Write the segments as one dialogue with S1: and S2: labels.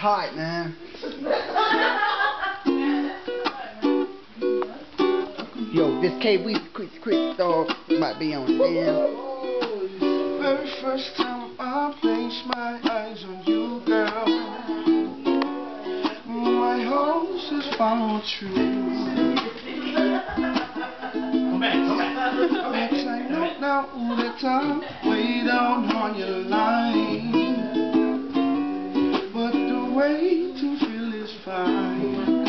S1: hot, man. Yo, this Kiwini quick dog might be on damn.
S2: Very first time I placed my eyes on you, girl, my hopes has found true. Yes, I know now that I'm way down on your line, but the way to feel is fine.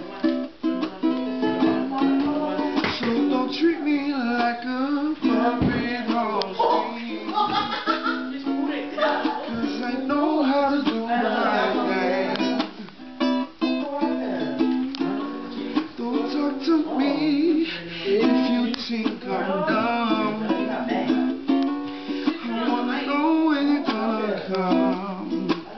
S2: So don't treat me like a puppet horse, cause I know how to do my thing. Don't talk to me if you think I'm dumb. I wanna know when you're gonna come.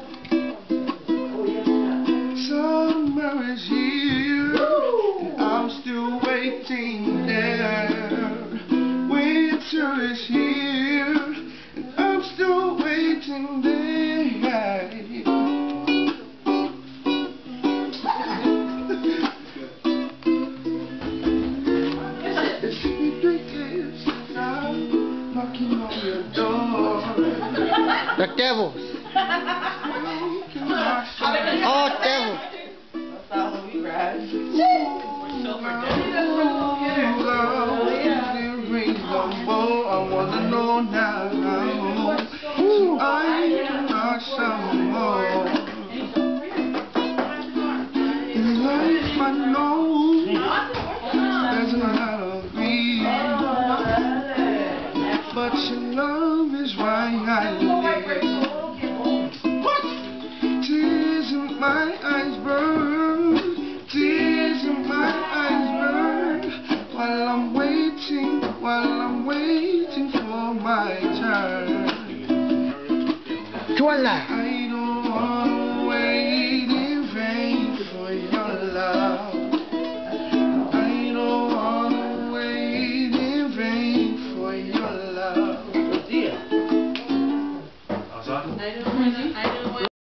S2: Summer is here, and I'm still waiting there. Winter is here, and I'm still waiting there. It's been 3 years since I'm knocking on your door.
S1: The devils. All devils.
S3: That's how we ride.
S2: I wanna know now, so I can ask some more. In life I know there's a lot of greed, but your love is why I live. Tears in my eyes burn, tears in my eyes burn, while I'm waiting for my turn.
S1: Twilight.